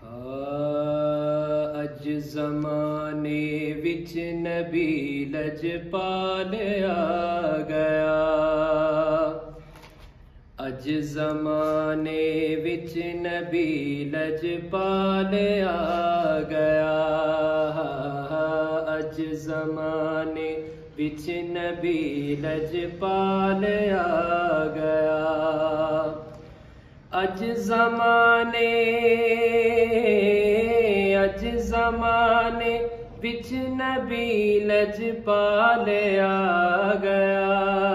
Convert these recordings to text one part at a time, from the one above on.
अज ज़माने विच नबी लजपाल आ गया। अज ज़माने विच नबी लजपाल आ गया। अज ज़माने विच नबी लजपाल आ गया। अज ज़माने विच नबी लजपाल आ गया।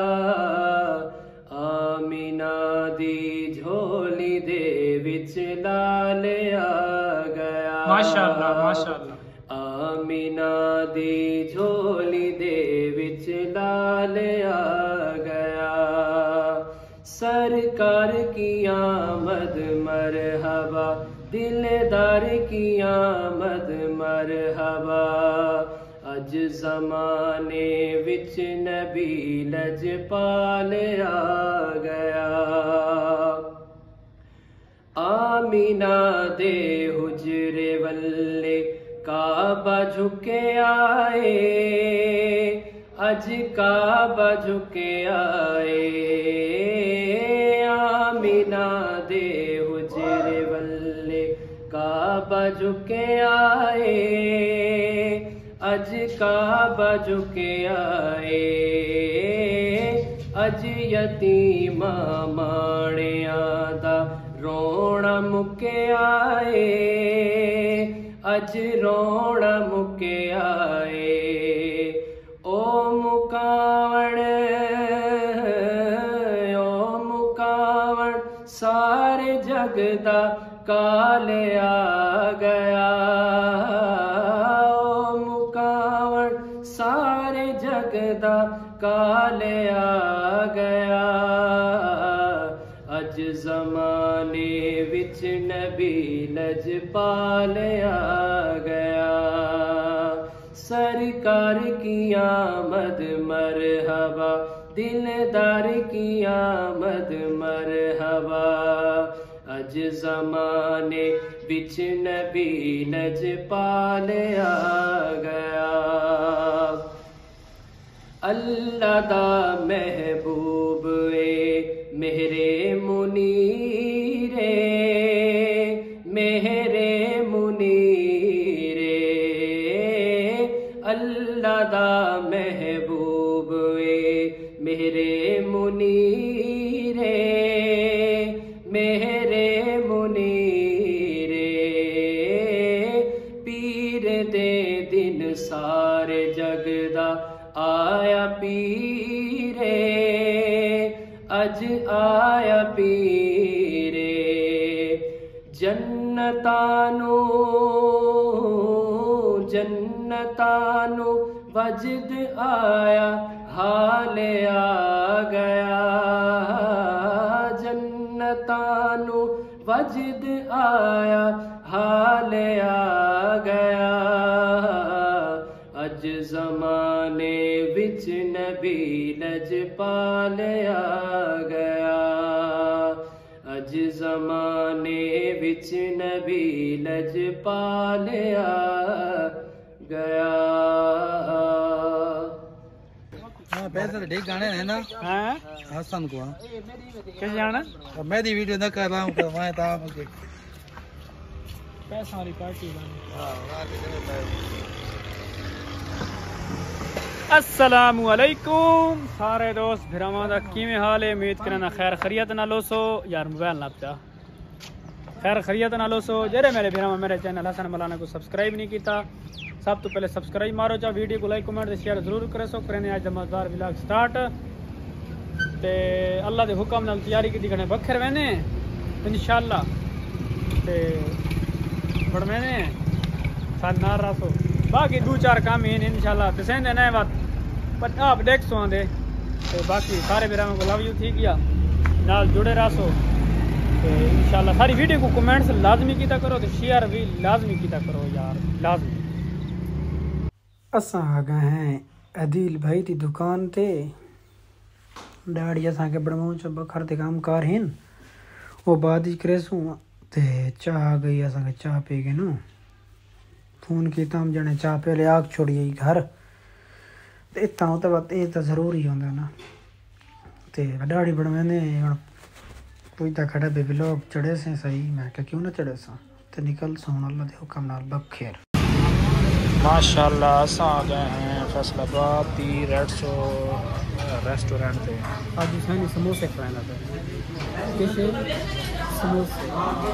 आमिना दी झोली दे विच लाल आ गया। माशाअल्लाह माशाअल्लाह। आमिना दी झोली दे विच लाल आ गया। सरकार की आमद मरहबा, दिलदार की आमद मरहबा। अज ज़माने विच नबी लजपाल आ गया। आमिना दे हुजरे वल्ले काबा झुके आए। अज काबा झुके आए। आमिना दे हुजरे वल्ले काबा झुके आए। अज काबा झुके आए। अज यतीमा माणिया दा रोना मुके आए। अज रोना मुके आए। ओ मुकावण सारे जग दा काल आ गया। ओ मुकावण सारे जग दा काल आ गया। अज ज़माने विच नबी लजपाल आ गया। सरकार की आमद मरहबा, दिलदार की आमद मरहबा। अज ज़माने विच नबी लजपाल आ गया। अल्लाह दा महबूब ए मेहरे मुनीरे, मेहरे मुनीरे। अल्लाह दा महबूब ए मेहरे मुनीरे, मेहरे मुनीरे। पीर दे दिन सारे जगदा आया पीरे। अज आया पीरे। जन्नतानू वजद आया हाल आ गया। जन्नतानू वजद आया हाल आ गया। अज ज़माने विच नबी लजपाल आ गया। अज ज़माने विच नबी लजपाल आ गया। पैसे ठीक गाने हैं ना। हैं हसन को कैसे जाना? मैं दी वीडियो ना कर रहा हूँ तो मैं था मुझे पैसा वाली पार्टी अस्सलामु अलैकुम सारे दोस्त भरावां दा किवें हाल है? उम्मीद करना खैर खैरियत नाल होसो। यार मोबाइल ना पचा खैर खैरियत नाल होसो। जेरे मेरे भरावां मेरे चैनल हसन मौलाना को सब्सक्राइब नहीं किया, सब तो पहले सब्सक्राइब मारो। चा वीडियो को लाइक कमेंट शेयर जरूर करे सो। करने आज मजेदार व्लॉग स्टार्ट ते अल्लाह के हुक्म नाल तैयारी की दिखने बखर वेने इंशाअल्लाह ते बड़ मैंने साथ नार रासो। बाकी दो चार काम हैं इंशाअल्लाह पसंद है नए बात पर आप देख सो आंदे ते बाकी सारे भरावां को लव यू ठीक या नाल जुड़े रासो। इंशाअल्लाह सारी वीडियो को कमेंट्स लाजमी कीता करो तो शेयर भी लाजमी कीता करो यार लाजमी। असां आ गए हैं अदील भाई की दुकान ते। डैडी असां के बड़माऊ च बखर ते काम कार हैं वो बाद ही करेसूँ ते चाह आ गई असांखे चाह पी के नो फोन किया हम जने चाह पहले आग छोड़ी घर ते इतना तो बात ये तो जरूरी होंदा ना ते दाढ़ी बनवाने हुण पूछता खड़ा बेबी लोग चढ़े से सही मैं क्या क्यों ना चढ़े सा ते निकल सोन अल्लाह दे हुक्म नाल बखैर माशाल्लाह असां आ गए हैं फैसलाबाद दी रेस्टोरेंट पे आज सानी समोसे खाना था कैसे समोसे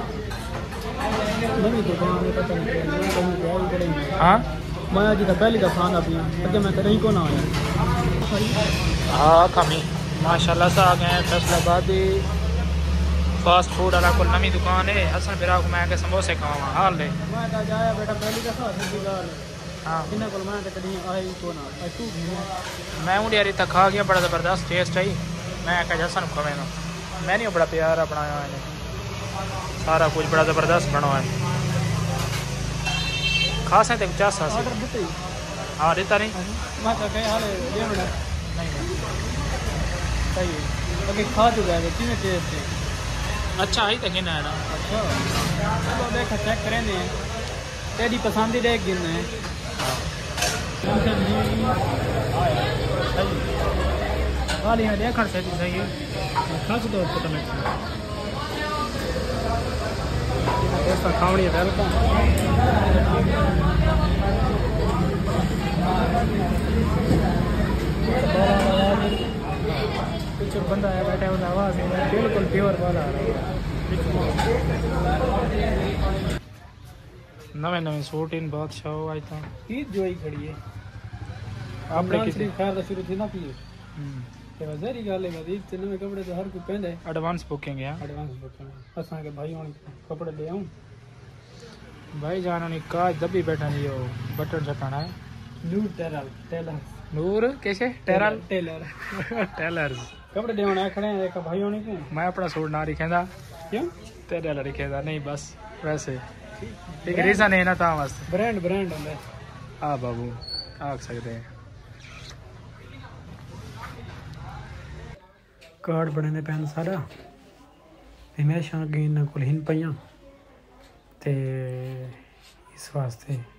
नहीं तो गांव में पता नहीं हाँ मैं आज का पहली दफा आना पिया अगे मैं कहीं को ना आया हाँ कमी माशाल्लाह असां आ गए हैं फैसलाबाद दी फास्ट फूड वाला को नवी दुकान है हसन बिरा को मैं के समोसे खावा हाल ले मैं तो जाया बेटा पहली दफा सच्ची गाल हाँ इन्हें को मैं तो कहीं आई को ना आई तू मैं हूँ यार इतना खा गया बड़ा ज़बरदस्त टेस्ट आई मैं कहा हसन खवे ना मैं नहीं बड़ा प्यारा बनाया है सारा कुछ बड़ा ज़बरदस्त बना है खास है तो चासा ऑर्डर देते ही हाँ देता नहीं मैं तो कहीं हाल ले बड़ा नहीं सही है अभी खा चुका है कितने टेस्ट है अच्छा ही तो गिना है ना अच्छा चलो देखा चेक करेंगे तेरी पसंदीदा एक गिन है वाली है देखा से सही है खास तो पता नहीं ऐसा खावनी है वेलकम कुछ बंदा है बैठा है आवाज़ है बिल्कुल प्योर वाला नवे नवे सूट इन बहुत शो आई था ईद जो ही खड़ी है आपने कितनी खैर शुरू थी ना पिए हम्म ते वज़री गाल है ईद ते नवे कपड़े तो हर कोई पहनदा है एडवांस बुकिंग है एडवांस बुकिंग असां के भाई हुन कपड़े ले आऊं भाई जानो ने काज दबी बैठा नहीं हो बटन चटाना है नूर टेलर नूर कैसे टेरल टेलर टेलर्स कपड़े देवण खड़े हैं एक भाई होने को मैं अपना सूट ना लिखेंदा क्यों तेरे वाला लिखेंदा नहीं बस वैसे एक रीजन है ना ता वास्ते ब्रांड ब्रांड होंदा है आ बाबू आख सकते हैं कार्ड बने पैन सारा हमेशा अगे इन्होंने को हिन पाइया ते इस वास्ते